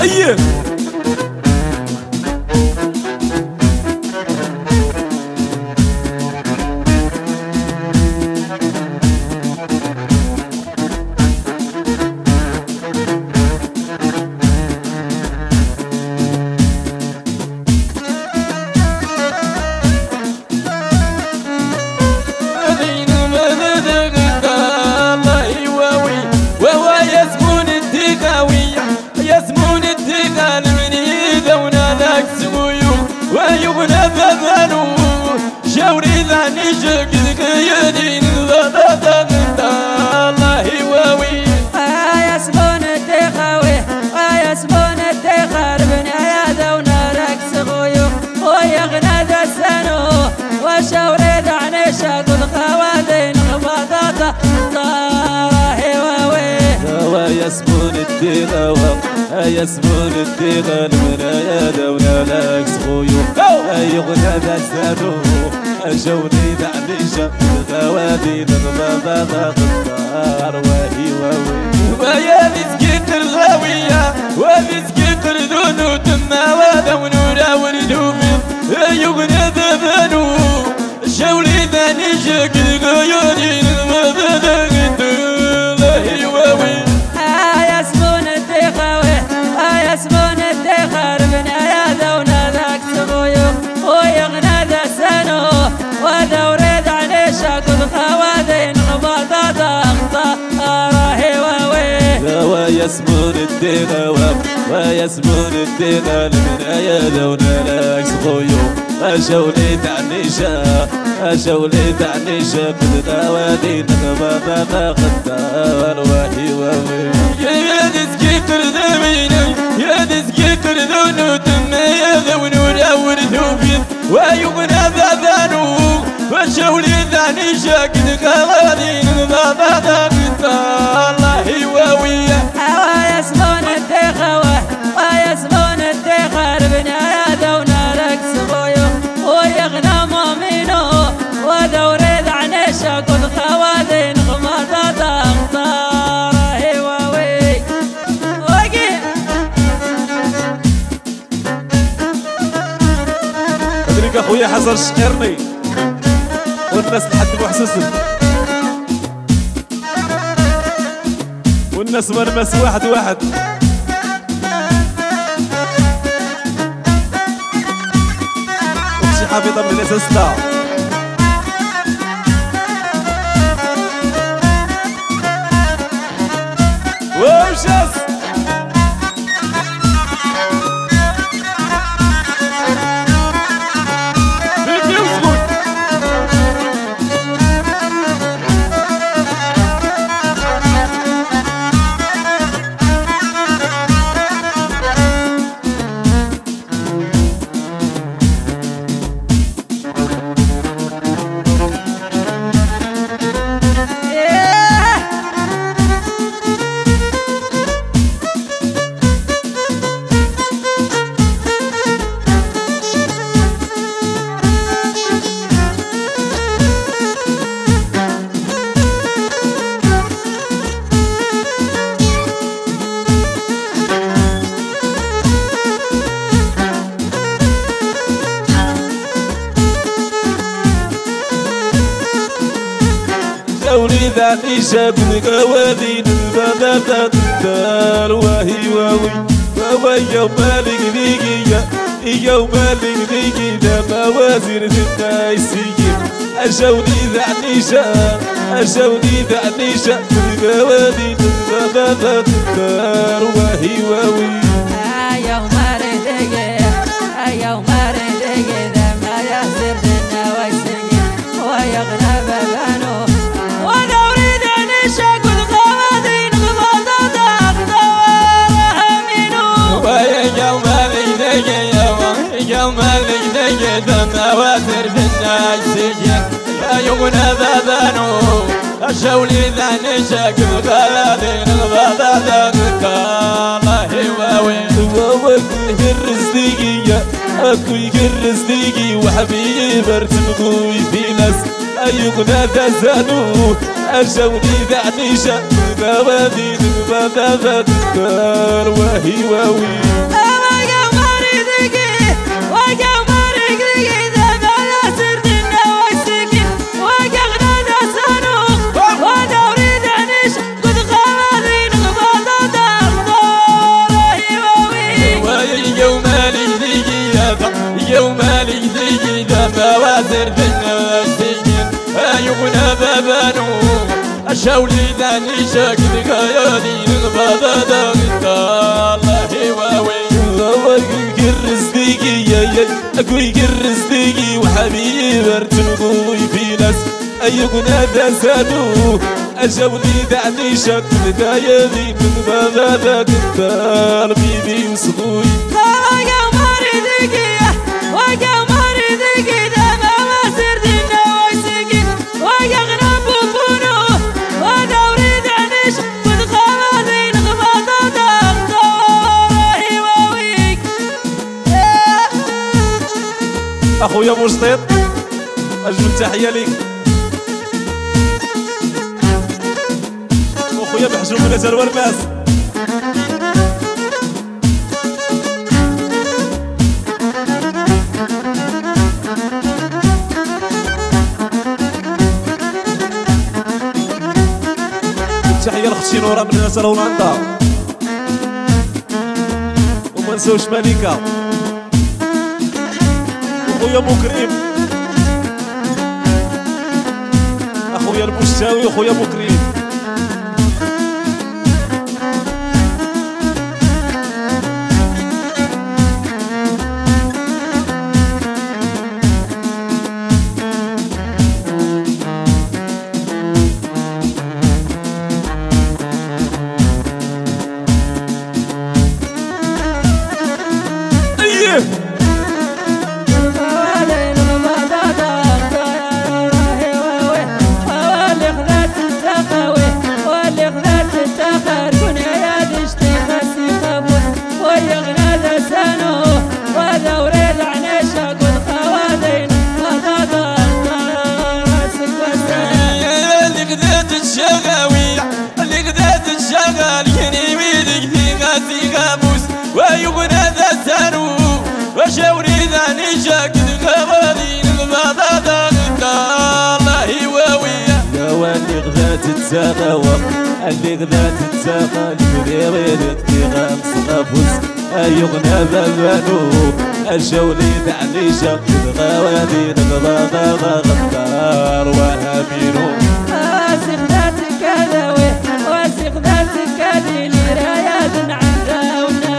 أيه ويغنى بابانو شاوري ذاني شكلك يا دين ضدك الله يواوي يسمون التخاوي يسمون التخار بن عيادة ونارك سغيو ويغنى ذا السنو وشاوري ذاني شكل خوادين غباطاتا الله يواوي ويسمون التخاوي يسمون التغال من عيادة ونالك سغيو يغنى ذا السنو أجوني ذعنيشة الغوادي نغبا غطار وهي واوي ويا مسكين الغاوية ومسكين ذونو تما وذا ونورا وردوفي يغنى ذا ذانو شولي ذانيشة الغيوني نغبا الله واوي يسمون التخاوي يسمون التخار بن عيادة ونالك سغيو ويغنى ذا السنو ودوريد عنيشة كل خوادين غباطاتا اختار هواوي ويسمون التغاوى ويسمون التغال من عيادة ونالك سغيو أشولي تعنيشة أشولي تعنيشة كل خوادين غباطاتا اختار وهواوي يا دسكي تردميني يا دسكي تردونو تم يا ونورا وردوفي ويغنى بابانو وشولي ذاني شاكد خوادين غباطاتا الله يواوي يسمون التخاوي ويسمون التخار بن عيادة ونارك سغيو ويغنى مؤمنو ودوريد عنيشة كل خوادين غباطاتا اختار هواوي أدريك أخويا حزر شقرني والناس لحد محسوسن والناس مرمس واحد واحد وشي حافظة من الأساس لا وشاس شولي ذاني شاكل قوادين البابا تدار وهي واوي وهو يوم مالك ذيكي يوم مالك ذيكي دابا وزير النايسية أشولي ذاني شاك أشولي ذاني شاكل قوادين البابا تدار وهي واوي يوم مالك يوم مالك دابا يزير النايسية ويغنى بابانو ودوريد عنيشة كل خوادين غباطاتا اختار همينو ويا يوم مالك يوم مالك دابا وزير النايسية يغنى بابانو أشولي ذاني شاكل خوادين غباطاتا الله يواوي أكو يكرس ديقي وحبيب ارتمقوي في ناس أيقنا ذا زانو أشولي ذا عنيشة البوادي المذابات الدار وهي واوي يوم لي ذا موازر بالنسيين أيونا بابانو أشاولي ذاني شاكل غيالي البابا الله واوي قرز ديقي يا أقوي قرز ديقي وحبيب ارتنقوي في ناس أيونا ذا سادو أشاولي ذاني شاكل غيالي البابا بيبي وصدوي اخويا مشطيط اجمل تحيه ليك اخويا محجوب من ازر ورماس تحيه لختي نورا من ازر هولندا وما نساوش مليكه اخويا مكرم اخويا البشتاوي اخويا مكرم ويغنى ذا سارو وشاوري ذاني شاكد غوالين المضادة الله واوية يا واللي غدا تتساقى اللي غدا تتساقى الكريرين تغام صغافوس يغنى بابانو الشاوري ذاني شاكد غوالين المضادة غدار وهامينو واسق ذاتك هذاوي واسق ذاتك هذي لرايات نعمدها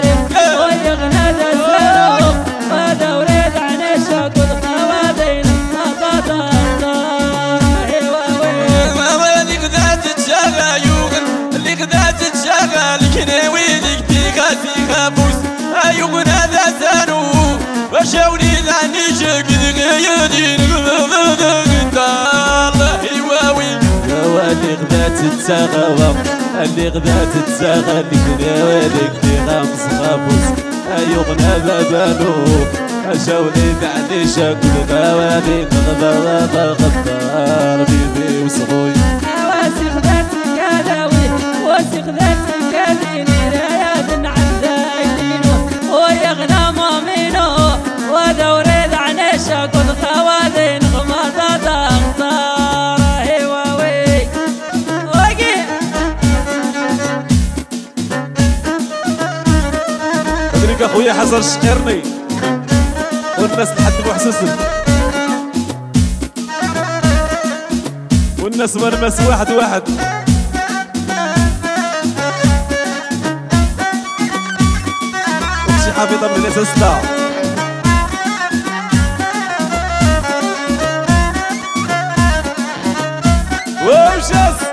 أيوغنا ذا سانو وشاوري ذاني شاكد غيادين الله واوي يا واللي غدا تتساغى اللي غدا تتساغى اللي كناوالك في غامس غابوس أيوغنا بابانو شاوري ذاني شاكد غيادين غدار بيبي وصغوي واسق ذاتك هذاوي واسق ذاتك هذي رايات نعدى ويغنى مامينو ودوري عنيشة كل خوادين غمضة اختار هواوي وقي ادريك اخويا حسن الشقيرني والناس لحد محسوسن والناس مرمس واحد واحد حافظة من الأساس لا ومشاس